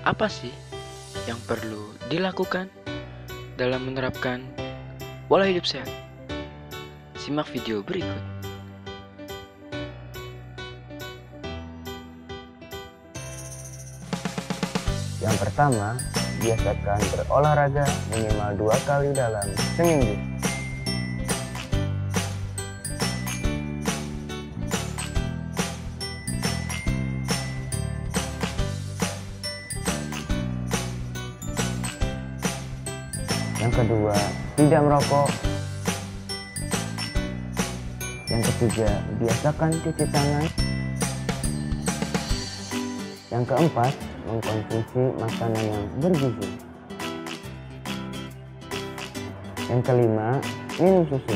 Apa sih yang perlu dilakukan dalam menerapkan pola hidup sehat? Simak video berikut. Yang pertama, biasakan berolahraga minimal 2 kali dalam seminggu. Yang kedua, tidak merokok. Yang ketiga, biasakan cuci tangan. Yang keempat, mengkonsumsi makanan yang bergizi. Yang kelima, minum susu.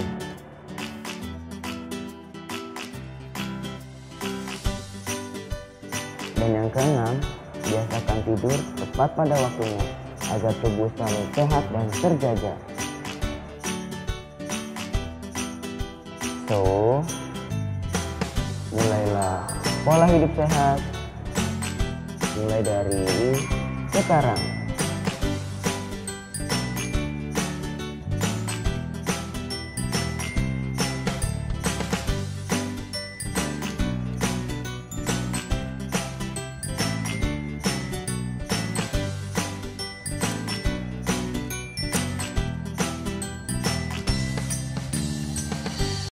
Dan yang keenam, biasakan tidur tepat pada waktunya agar tubuh selalu sehat dan terjaga. So, mulailah pola hidup sehat mulai dari sekarang.